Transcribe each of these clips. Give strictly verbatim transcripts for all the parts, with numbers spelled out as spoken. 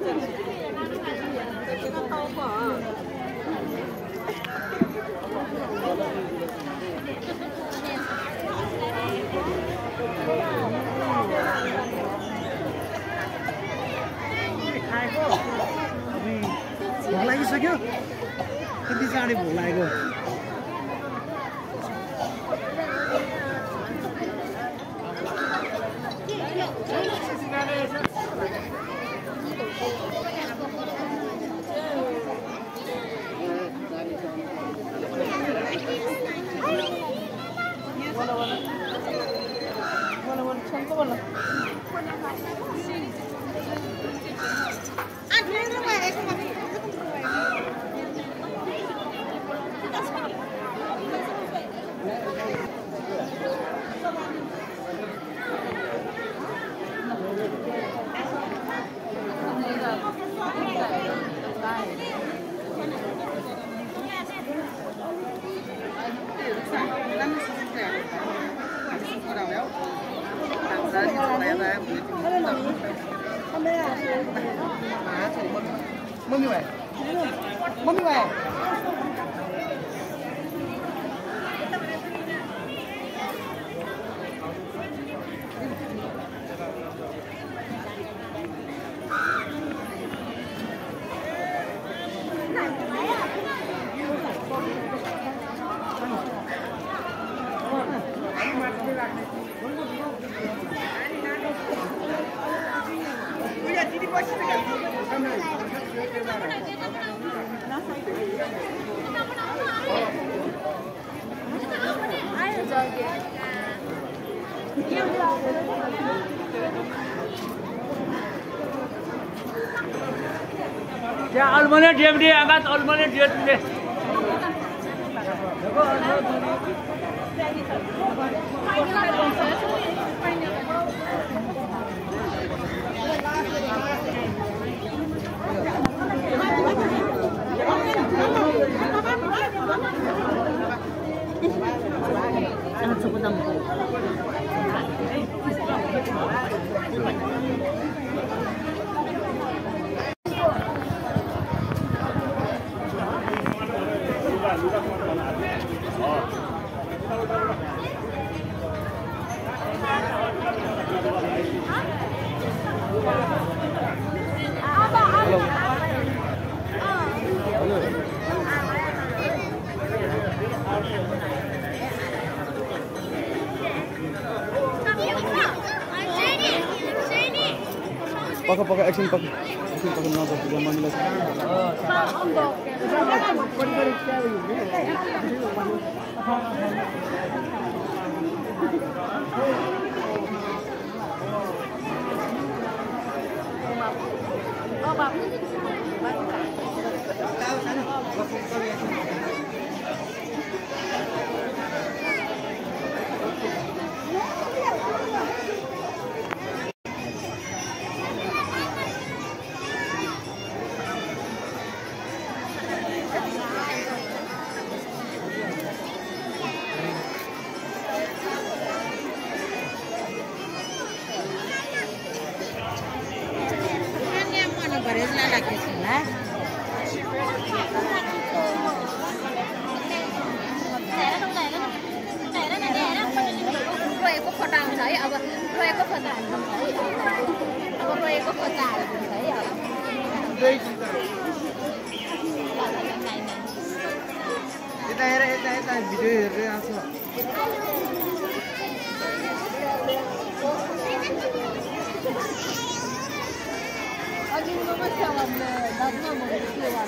भोक लागिसक्यो कति चाँडै भोक लागेको Mami ué. Mami ué. Ya almanya dia dia angkat almanya dia dia. Jangan sebut nama. Pakai pakai action pakai action pakai nama satu zaman ini lagi. Kita heran, kita heran video heran asal. Aji mama siapa le? Dasma mama siapa?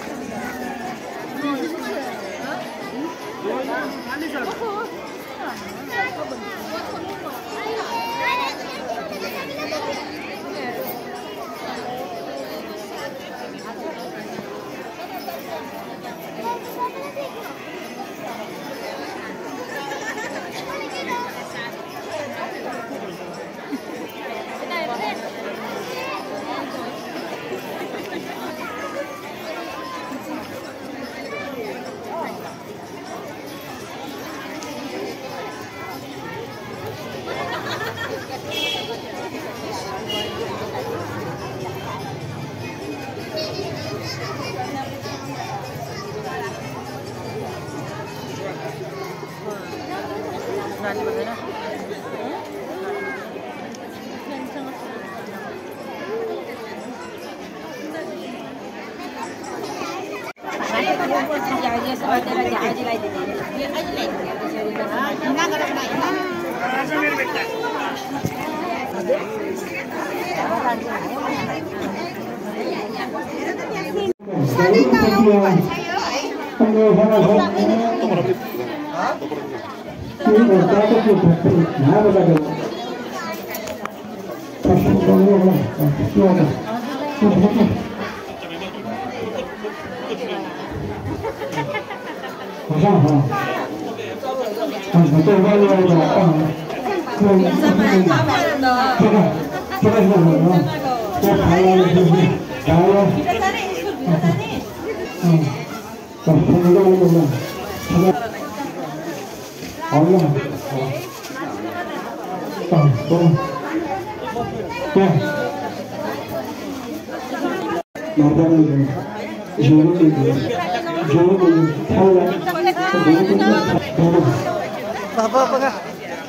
Apa apa kah?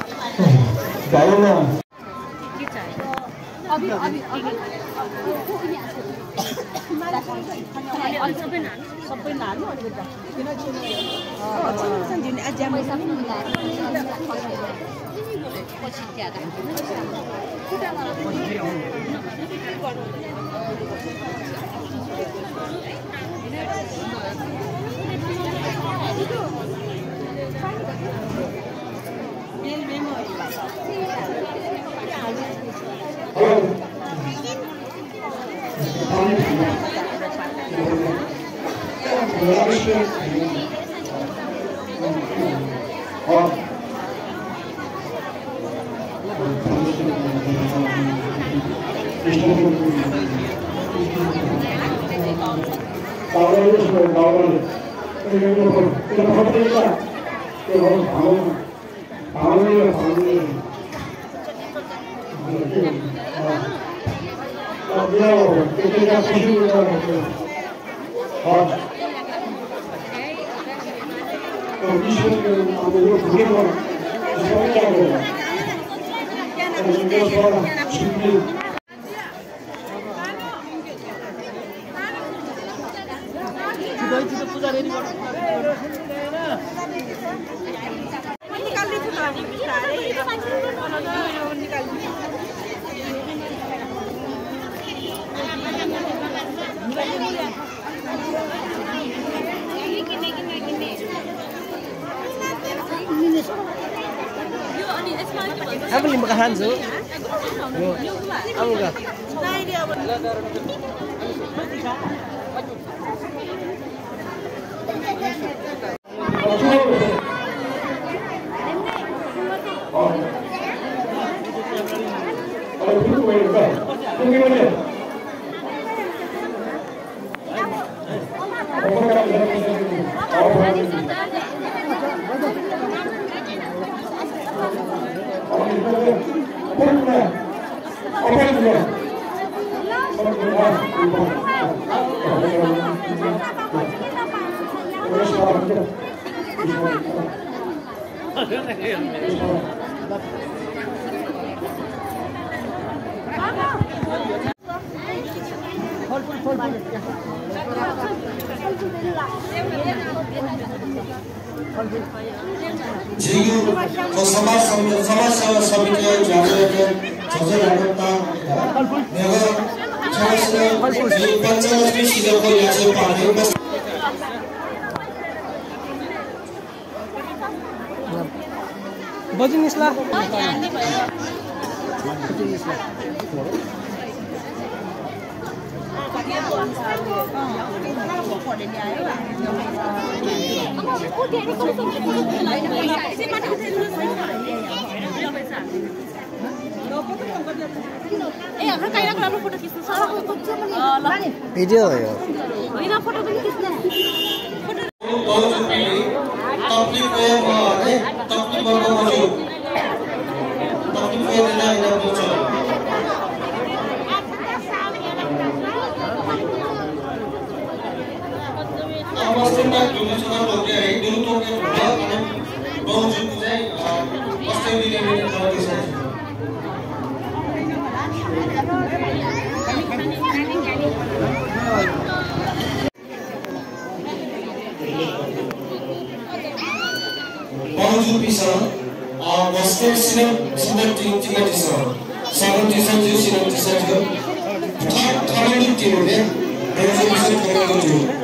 अभी अभी अभी सबै नानु सबै नानु अलिकति Apa lima kahan su? Apa kah? Jio को समाज समाज सेवा समिति जागृत छजै राखता नेगर छासले जी पञ्चायत सिजको याचे पार्टी बजिनिसला भिडियो हो यो हैन फोटो पनि खिच्न तकलिफ है है तकलिफ गर्नु मौजूद तकलिफ है नै नै बुझ्छ अवस्थामा जुलुसमा टोके है जुलु टोके भने मौजूद चाहिँ अस्ट्रेलिया लिने गर्दैछ 스텝 스냅 스냅 띵띵가 있어. 사번 디선지 스냅 디선지. 타 타는 띵인데 내가 무슨 그런 거죠.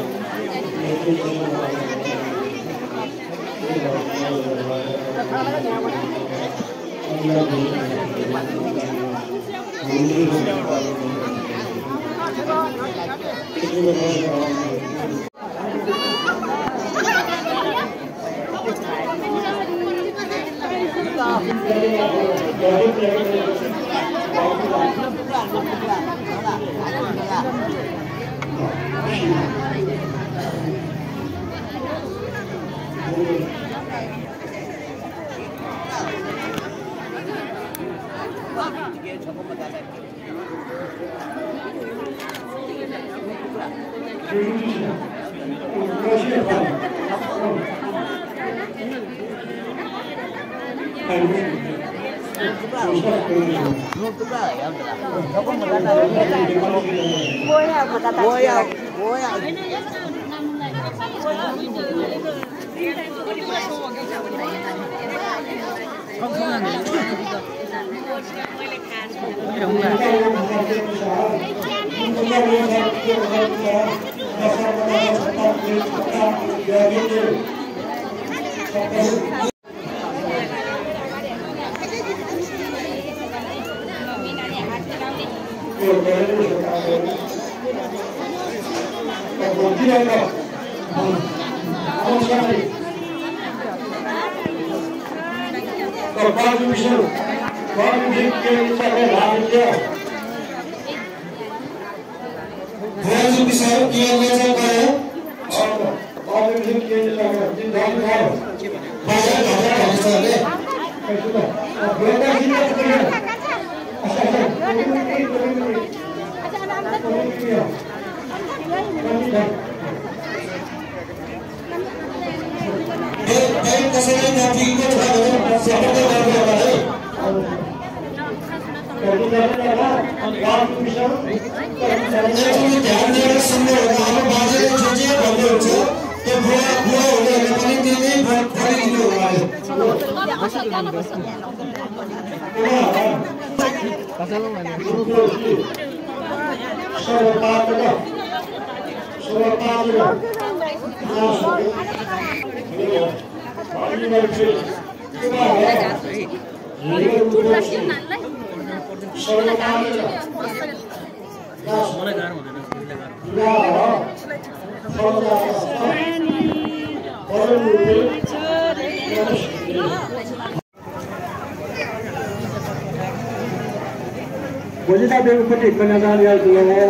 Bolehlah berupati penyagaan yang dulu,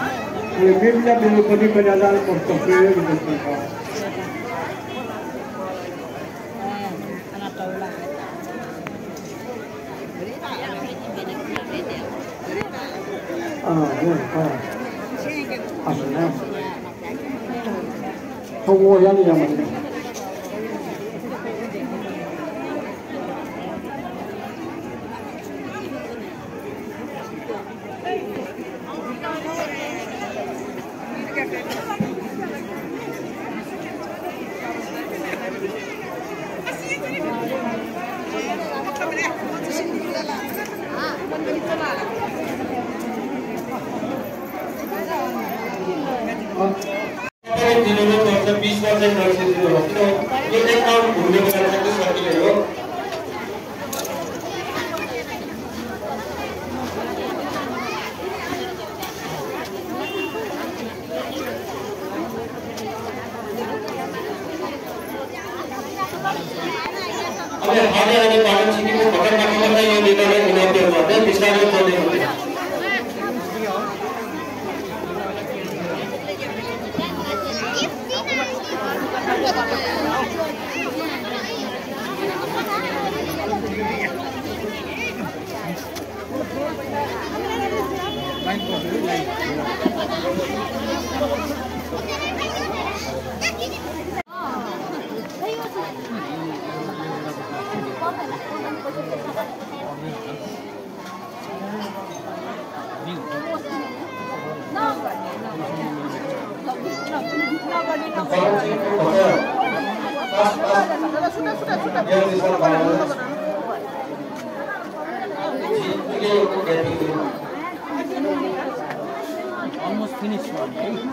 bolehlah berupati penyagaan portofolio yang dulu. Ah, ya, ah, asal. Semua yang yang mana? Sudah, sudah, sudah. Almost finished one.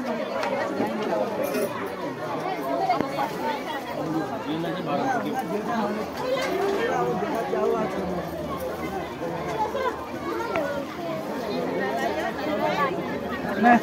Nah.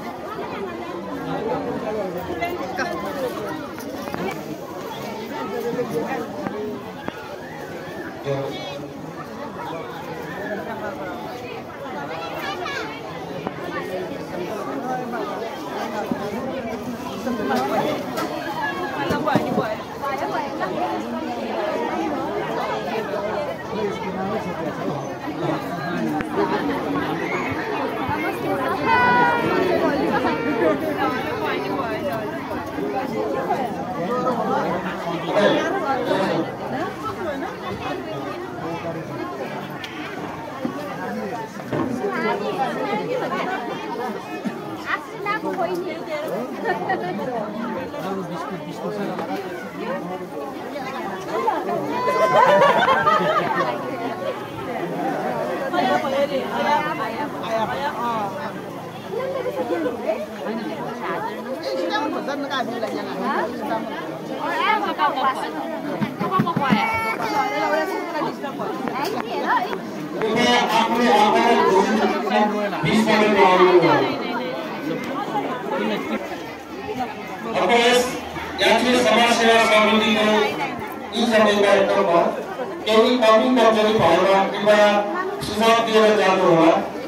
यात्री समाज सेवा समितिको यी सबै कार्यक्रममा केही कमी कमजोरी भएमा कृपया सुझाव दिएर जानुहोला।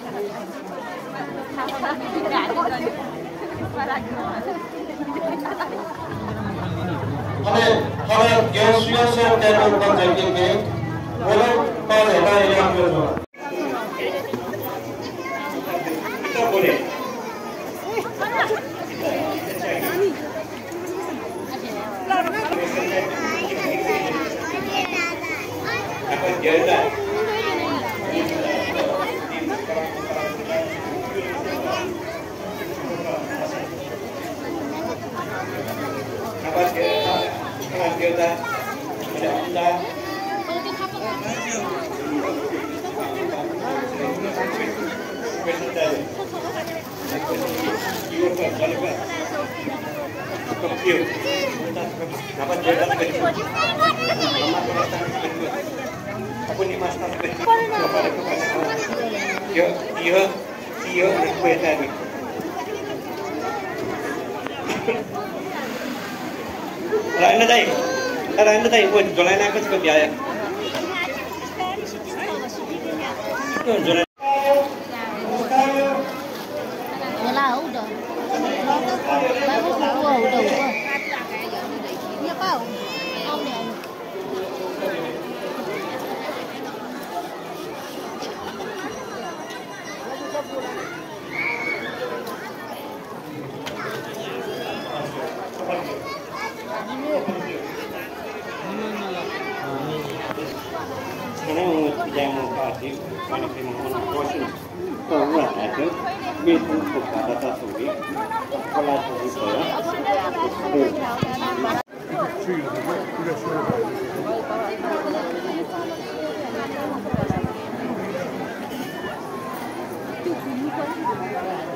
અને હવે ગેરસ્વીય ટેબલ પર જઈએ કે બોલો પર હેઠા એ આપ્યો છો તો બોલે apa jalan apa jalan apa jalan ada anda apa jalan aku ni master kepada dia dia dia request tadi lain dah ini lain dah ini pun jualan apa sih biaya jualan là hữu đồ ba mươi sáu hữu đồ quá nhớ bao không nè sekarang yang mau kasih mana sih mau kosin tahu ada itu kepada tasawuf kalau tasawuf saya Thank you.